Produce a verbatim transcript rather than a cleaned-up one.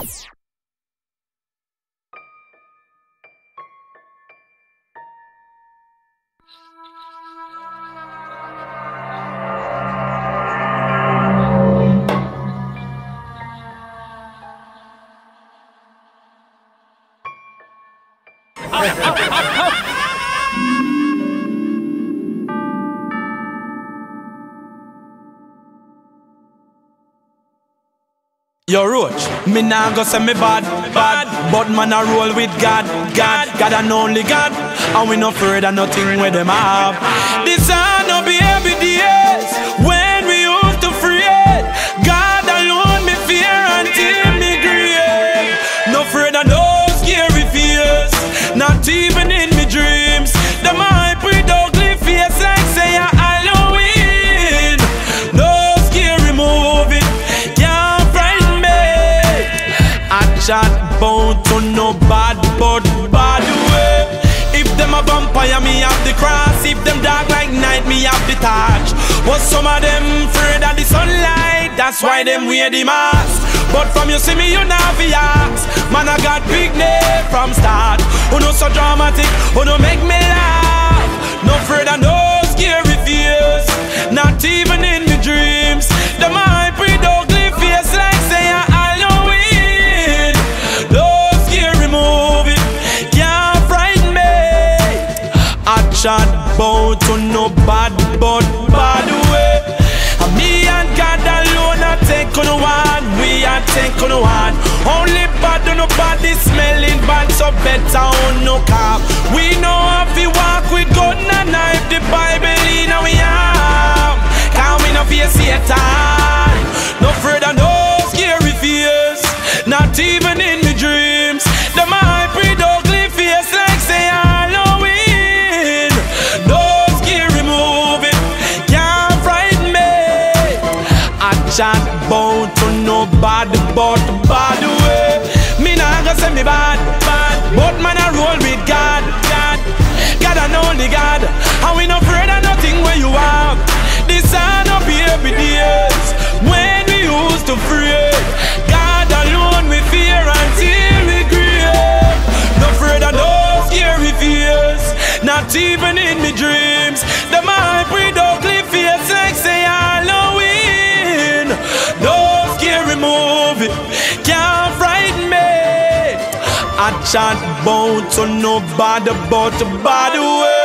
Yo, Roach, me nah go say me bad, bad, but man I roll with God, God, God and only God, and we no afraid of nothing where them have. This are no baby days when we used to fret. God alone me fear until me grave. No afraid of no scary fears, not even in me dreams. Them hype with ugly face like say a Halloween. No scary movie can't frighten me. I chat bound to no bad, but bad way. If them a vampire, me have the cross. If them dark like night, me have the torch. But some of them afraid of the sunlight, that's why them wear the mask. But from you see me, you not be ask. Man, I got big name from start. Who no so dramatic, who no make me laugh. No afraid of no scary fears, not even in the dreams. Them hype with ugly face like say a Halloween. No scary movie can't frighten me. I chat bound to no bad, but bad way. And me and God alone I take on one. We are take on one. Only bad on nobody smelling bad, so better on no cap. We know how we walk with gun and knife. The Bible in our arm. Can we no fear Satan? No afraid of no scary fears, not even in the dreams. Them hype with ugly face like say Halloween. No scary movie can't frighten me. I chat bound to no bad, but bad way. Me nah go say me bad, bad, but man I roll with God, God, God and only God. And we no afraid of nothing where you have. This are no baby days when we used to fret. God alone we fear until we grave. No afraid of no scary fears, not even in me dreams. Them hype with ugly face like say Halloween. No scary movie can't frighten me. I chat bound to no bad, but bad way.